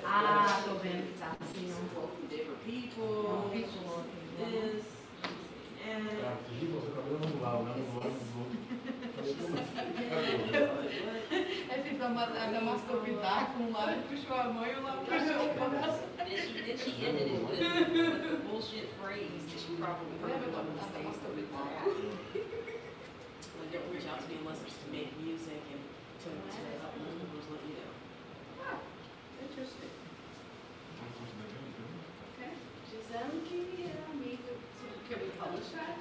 Ah, tô vendo que tá assim, Some ó. quote from different people. People. This and Giba, seu cabelo não lava, né? Não lava, É feito a Damasco Vidar com um lado puxou a mão e o lado puxou o braço. then she ended it with a bullshit phrase that she probably heard Lembra one da mistake. Damasco Vidar? Like, don't reach out to me unless it's to make music and to uplift people's, you know. Interesting. Gisele que é amiga. Can we publish that?